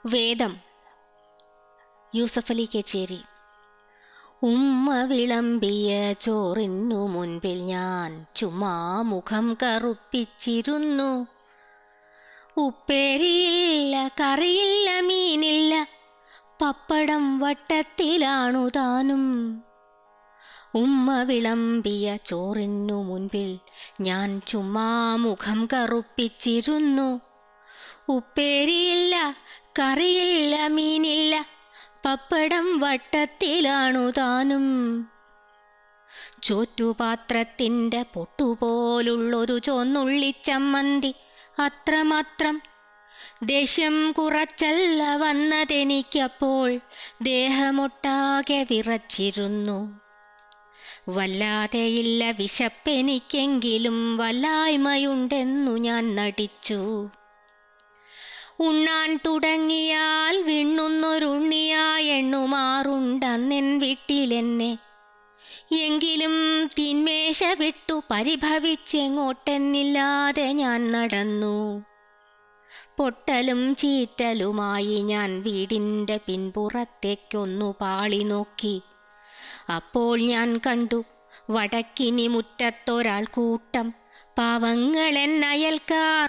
വേദം. യൂസഫലി കേച്ചേരി. ഉമ്മ വിളമ്പിയ ചോറിനു മുൻപിൽ ഞാൻ ചുമ്മാ മുഖം കറുപ്പിച്ചിരുന്നു. ഉപ്പേരിയില്ല, കറിയില്ല, മീനില്ല, പപ്പടം വട്ടത്തിലാണു താനും. ഉമ്മ വിളമ്പിയ ചോറിനു മുൻപിൽ ഞാൻ ചുമ്മാ മുഖം കറുപ്പിച്ചിരുന്നു. ഉപ്പേരിയില്ല, കറിയില്ല, മീനില്ല, പപ്പടം വട്ടത്തിലാണു താനും. ചോറ്റുപാത്രത്തിൻ്റെ പൊട്ടുപോലുള്ളൊരു ചുവന്നുള്ളിച്ചമ്മന്തി, അത്രമാത്രം. ദേഷ്യം കുറച്ചല്ല വന്നതെനിക്കപ്പോൾ, ദേഹമൊട്ടാകെ വിറച്ചിരുന്നു. വല്ലാതെയില്ല വിശപ്പെനിക്കെങ്കിലും വല്ലായ്മയുണ്ടെന്നു ഞാൻ നടിച്ചു. ഉണ്ണാൻ തുടങ്ങിയാൽ വിണ്ണുന്നൊരുണ്ണിയായി എണ്ണുമാറുണ്ടന്നെൻ വീട്ടിലെന്നെ. എങ്കിലും തീന്മേശ വിട്ടു പരിഭവിച്ചെങ്ങോട്ടെന്നില്ലാതെ ഞാൻ നടന്നു. പൊട്ടലും ചീറ്റലുമായി ഞാൻ വീടിൻ്റെ പിൻപുറത്തേക്കൊന്നു പാളി നോക്കി. അപ്പോൾ ഞാൻ കണ്ടു വടക്കിനി മുറ്റത്തൊരാൾ കൂട്ടം. പാവങ്ങളെന്നയൽക്കാർ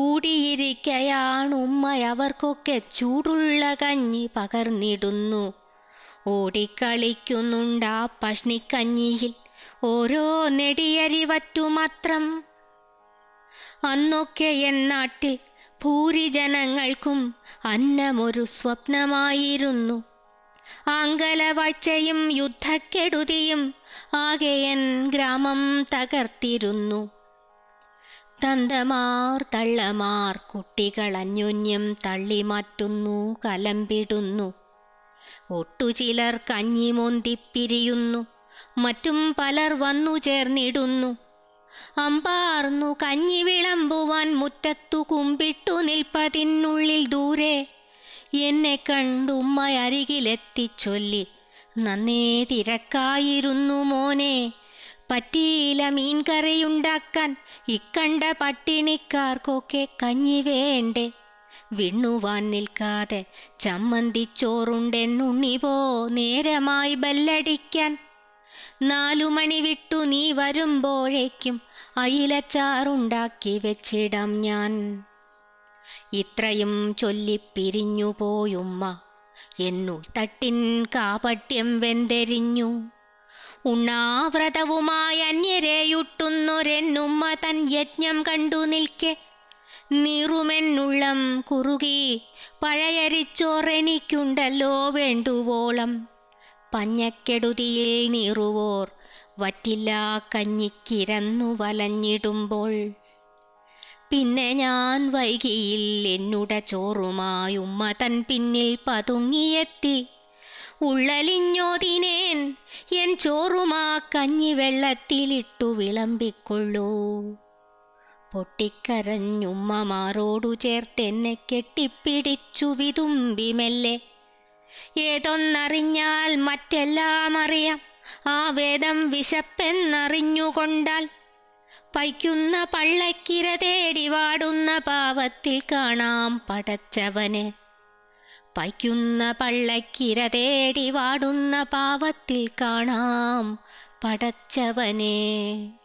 കൂടിയിരിക്കയാണുമ്മയവർക്കൊക്കെ ചൂടുള്ള കഞ്ഞി പകർന്നിടുന്നു. ഓടിക്കളിക്കുന്നുണ്ടാ പഷ്ണിക്കഞ്ഞിയിൽ ഓരോ നെടിയരിവറ്റുമാത്രം. അന്നൊക്കെ എന്നാട്ടിൽ ഭൂരിജനങ്ങൾക്കും അന്നമൊരു സ്വപ്നമായിരുന്നു. ആംഗലവാഴ്ചയും യുദ്ധക്കെടുതിയും ആകെയൻ ഗ്രാമം തകർത്തിരുന്നു. തന്തമാർ തള്ളമാർ കുട്ടികൾ അന്യോന്യം തള്ളിമാറ്റുന്നു, കലമ്പിടുന്നു. ഒട്ടുചിലർ കഞ്ഞി മോന്തിപ്പിരിയുന്നു, മറ്റും പലർ വന്നു ചേർന്നിടുന്നു. അമ്പാർന്നു കഞ്ഞി വിളമ്പുവാൻ മുറ്റത്തു കുമ്പിട്ടു നിൽപ്പതിനുള്ളിൽ ദൂരെ എന്നെ കണ്ടുമ്മ അരികിലെത്തിച്ചൊല്ലി, നന്നേ തിരക്കായിരുന്നു മോനെ, പറ്റിയില്ല മീൻ കറിയുണ്ടാക്കാൻ, ഇക്കണ്ട പട്ടിണിക്കാർക്കൊക്കെ കഞ്ഞി വേണ്ടേ. വിണ്ണുവാൻ നിൽക്കാതെ ചമ്മന്തിച്ചോറുണ്ടെന്നുണ്ണി പോ, നേരമായി ബെല്ലടിക്കാൻ. 4 മണി വിട്ടു നീ വരുമ്പോഴേക്കും അയിലച്ചാറുണ്ടാക്കി വെച്ചിടാം ഞാൻ. ഇത്രയും ചൊല്ലിപ്പിരിഞ്ഞുപോയുമ്മ എന്നുൾത്തട്ടിൻ കാപട്യം വെന്തെരിഞ്ഞു. ഉണ്ണാവ്രതവുമായി അന്യരെയുട്ടുന്നൊരെന്നുമ്മ തൻ യജ്ഞം കണ്ടു നിൽക്കെ നീറുമെന്നുള്ളം കുറുകി. പഴയരിച്ചോറെനിക്കുണ്ടല്ലോ വേണ്ടുവോളം, പഞ്ഞക്കെടുതിയിൽ നീറുവോർ വറ്റില്ലാ കഞ്ഞിക്കിരന്നു വലഞ്ഞിടുമ്പോൾ. പിന്നെ ഞാൻ വൈകിയിൽ എന്നുടെ ചോറുമായി ഉമ്മ തൻ പിന്നിൽ പതുങ്ങിയെത്തി. ഉള്ളലിഞ്ഞോതിനേൻ എൻ ചോറുമാ കഞ്ഞി വെള്ളത്തിലിട്ടു വിളമ്പിക്കൊള്ളൂ. പൊട്ടിക്കരഞ്ഞുമ്മമാരോടു ചേർത്തെന്നെ കെട്ടിപ്പിടിച്ചു വിതുമ്പി മെല്ലെ. ഏതൊന്നറിഞ്ഞാൽ മറ്റെല്ലാം അറിയാം, ആ വേദം വിശപ്പെന്നറിഞ്ഞുകൊണ്ടാൽ. പൈക്കുന്ന പള്ളക്കിര തേടി വാടുന്ന പാവത്തിൽ കാണാം പടച്ചവനെ. പൈക്കുന്ന പള്ളക്കിര തേടി വാടുന്ന പാവത്തിൽ കാണാം പടച്ചവനെ.